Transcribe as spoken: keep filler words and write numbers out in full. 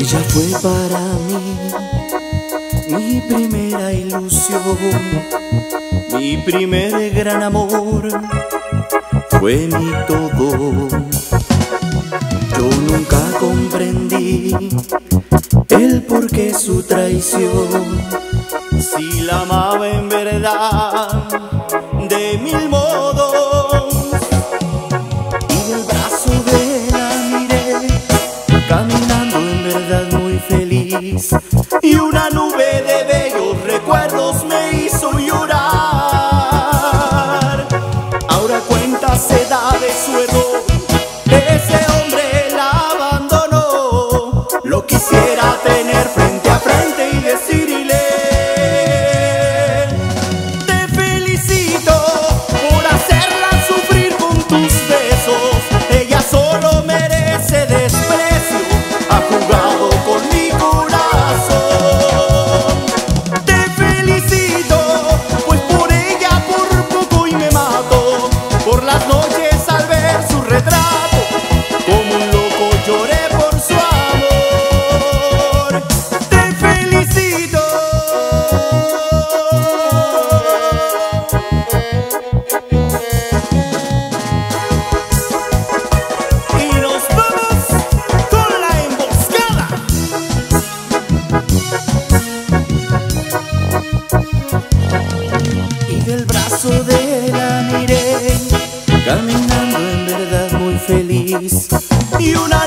Ella fue para mí mi primera ilusión, mi primer gran amor, fue mi todo. Yo nunca comprendí el porqué su traición, si la amaba en verdad de mil modos. Y del brazo de la miré caminando en verdad muy feliz, y una nube de bellos recuerdos me hizo llorar. Ahora cuenta se da de su error, ese hombre la abandonó. Lo quisiera tener frente a frente y decirle: te felicito por hacerla sufrir con tus besos. Ella solo merece desprecio, ha jugado con mi corazón. Te felicito, pues por ella por poco y me mato. Por las noches al ver su retrato, como un loco lloré por su amor. Te felicito. Y nos vamos con la emboscada. Y del brazo de la miré caminando en verdad muy feliz, y una